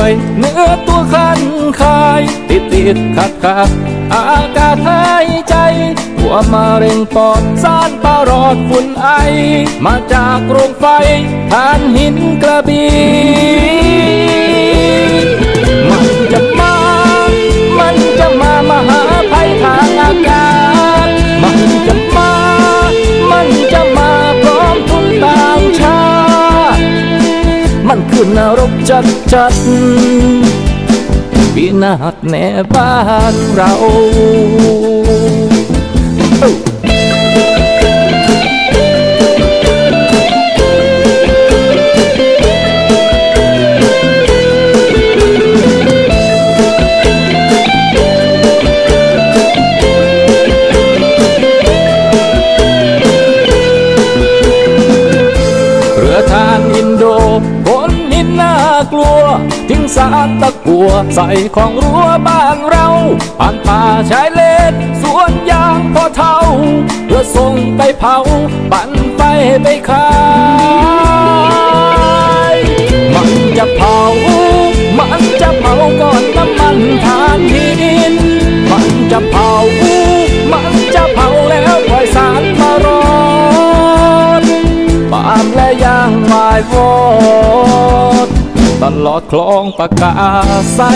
วยเนื้อตัวคันคายติดขัดอากาศหายใจหัวมะเร็งปอดสารปารอดฝุ่นไอมาจากโรงไฟถ่านหินกระบี่มันจะมามหาภัยทางอากาศมันจะมาพร้อมทุนต่างชาติมันคือนรกจัดวินาศแน่บ้านเราทานอินโดคนหินน่ากลัวทิ้งสารตะกัวใส่ของรั้วบ้านเราผ่านป่าชายเลนสวนยางพอเท่าเพื่อส่งไปเผาปั่นไฟไปขายมันจะเผาก่อนน้ำมันทานหินมันจะเผาแล้วปล่อยสารมารอดปาล์มและยางไม้วอดตลอดคลองปากกาไซ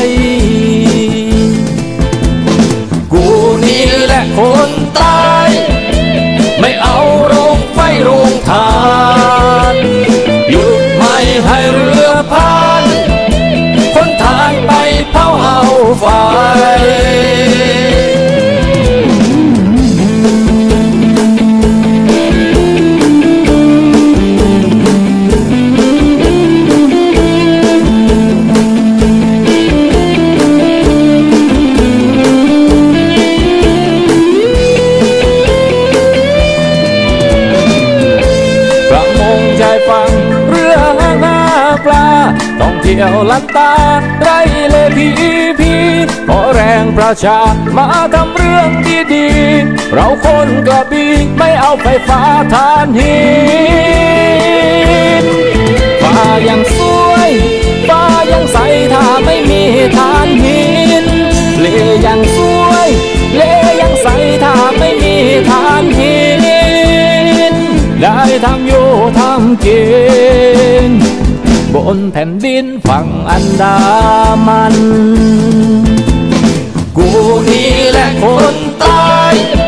กูนี่แหละคนตายไม่เอาโรงไฟโรงทานหยุดไม่ให้เรือผ่านคนทางไปเผาเอาไฟฟังเรือหาปลาต้องเที่ยวลันตาไรเลพีขอแรงประชามาทำเรื่องดีๆเราคนกระบี่ไม่เอาไฟฟ้าถ่านหินฟ้ายังสวยฟ้ายังใสถ้าไม่มีถ่านหินเลยังสวยเลยังใสถ้าไม่มีถ่านหินได้ทำอยู่ทำกินบนแผ่นดินฝั่งอันดามันกูนี่แหละคนตาย